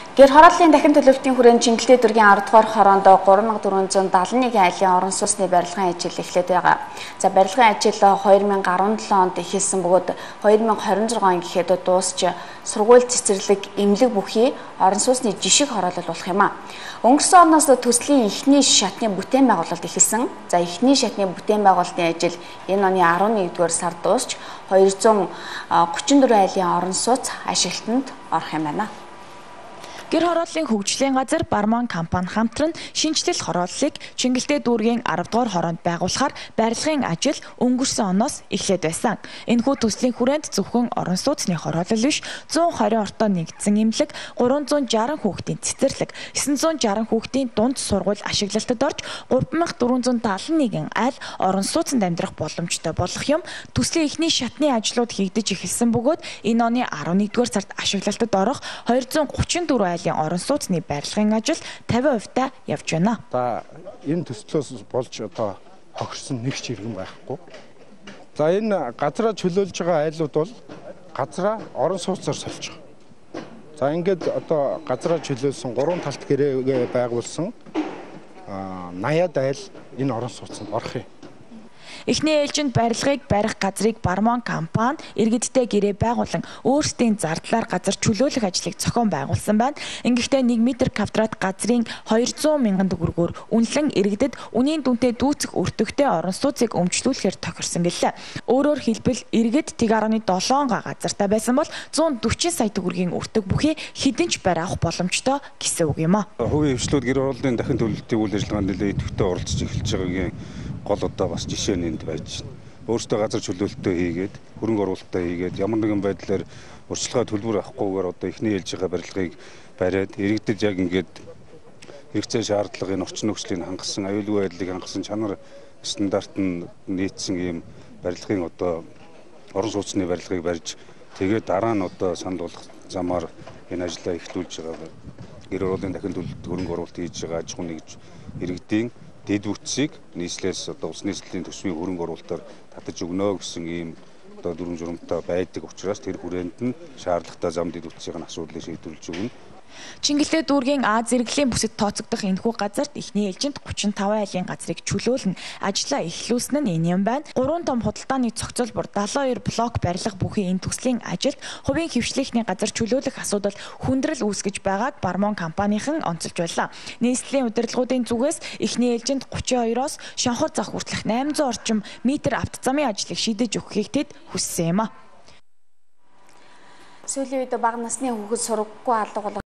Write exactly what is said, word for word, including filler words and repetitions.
Гэр хорооллын дахин төлөвлөлтийн хүрээнд Чингэлтэй дүүргийн арав дугаар хороонд гурван мянга дөрвөн зуун даалан нэгэн айлын орон сууцны барилгын ажил эхлээд байгаа. За барилгын ажил хоёр мянга арван долоо онд эхэлсэн бөгөөд хоёр мянга хорин зургаан он гэхэд дуусч сургууль цэцэрлэг, эмнэлэг бүхий орон сууцны жишг хороолол болох юм а. Өнгөрсөн оноос төслийн эхний шатны бүтээн байгуулалт эхэлсэн. За эхний шатны бүтээн байгуулалтын ажил энэ оны арван нэгдүгээр сард дуусч хоёр зуун гучин дөрвөн айлын орон сууц ашиглалтанд орох юм байна. Гэр хорооллын хөгжлийн газар Бармон компани хамтран шинжлэл хорооллыг Чингэлтэй дүүргийн арав дугаар хороонд байгуулахаар барилгын ажил өнгөрсөн оноос эхлээд байсан. Энэхүү төслийн хүрээнд зөвхөн орон сууцны хороолол биш, зуун хорин ортоо нэгдсэн эмнэлэг, гурван зуун жаран хүүхдийн цэцэрлэг, есөн зуун жаран хүүхдийн дунд сургууль ашиглалтад орж, гурван мянга дөрвөн зуун даалан нэгэн айл орон сууцнд амьдрах боломжтой болох юм. Төслийн эхний шатны ажлууд хийгдэж эхэлсэн бөгөөд энэ оны арван нэгдүгээр сард ашиглалтад орох хоёр зуун гучин дөрвөн орон сууцны барилгын ажил тавин хувьтай явж байна. За энэ төслөөс болж одоо хогшсон нэг ч иргэн байхгүй. За энэ газраа чөлөөлж байгаа айлууд бол газраа орон сууцаар сольж байгаа. За ингээд одоо газраа чөлөөлсөн гурван талт гэрээ байгуулсан наяад айл энэ орон сууцанд орох юм. Эхний ээлжинд барилгыг барих газрыг Бармон компани иргэдтэй гэрээ байгуулан өөрсдийн зардлаар газар чөлөөлөх ажлыг зохион байгуулсан байна. Ингэхдээ нэг метр квадрат газрын хоёр зуун мянган төгрөгөөр үнэлэн иргэдэд үнийн дүнтэй дүүцэх өртөгтэй орон сууцыг өмчлүүлэхээр тохирсон гэлээ. Өөрөөр хэлбэл иргэд нэг гаруй долоон га газартай байсан бол зуун дөрвөн сая төгрөгийн өртөг бүхий хэдэнч барь авах боломжтой гэсэн үг юм а. Хувийн хвшлүүд гэр хорооллын дахин төлөвлөлтийн үйл ажиллагаанд нэлээд идэвхтэй оролцож эхэлж байгаагийн гол одоо бас жишээ нь энд байж байна. Өөртөө газар чөлөөлөлтөө хийгээд, хөрөнгө оруулалтаа хийгээд ямар нэгэн байдлаар урьдчилгаа төлбөр авахгүйгээр одоо эхний ээлж байгаа барилгыг бариад иргэдэд яг ингээд хэрэгцээ шаардлагын орчин нөхцөлийг хангасан, аюулгүй байдлыг хангасан чанар стандарт нь нийцсэн ийм барилгын одоо орон сууцны барилгыг барьж тэгээд дараа нь одоо санал болгох замаар энэ ажлаа эхлүүлж байгаа. Гэр хорооллын дахин төлөвлөлт хөрөнгө оруулалт хийж байгаа аж ахуйн нэгж иргэдийн дэд бүтцийг нийслэлээс одоо улс нийслэлийн төсвийн хөрөнгө оруулалтаар татаж өгнө гэсэн ийм одоо дүрм журамтай байдаг учраас тэр хүрээнд нь шаардлагатай зам дэд бүтцийн асуудлыг шийдвэрлэж өгнө. Чингэлтэй дүүргийн Аз зэрэглэлийн бүсэд тооцогдох энэхүү газарт эхний ээлжинд гучин таван айлын газрыг чөлөөлнө. Ажлаа эхлүүлсэн нь энэ юм байна. Гурван том худалдааны цогцолбор даалан хоёр блок барилга бүхий энэ төслийн ажилд хувийн хвшлийнхний газар чөлөөлөх асуудал хүндрэл үүсгэж байгааг Бармон компанийн онцолж байлаа. Нийслэлийн удирдлагуудын зүгээс эхний ээлжинд гучин хоёроос шонхор зах хүртэлх найман зуун орчим метр авто замын ажлыг шийдэж өгөхийг тэд хүссэн юм а. Сүүлийн үед бага насны хүүхэд сургаггүй алга болох